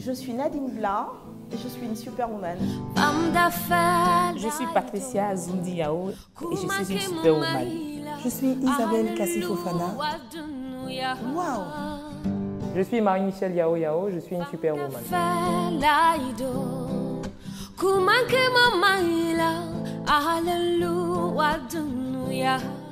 Je suis Nadine Bla et je suis une superwoman. Je suis Patricia Zundi Yao et je suis une superwoman. Je suis Isabelle Kassi Fofana. Waouh! Je suis Marie-Michel Yao Yao, je suis une superwoman. Hallelujah.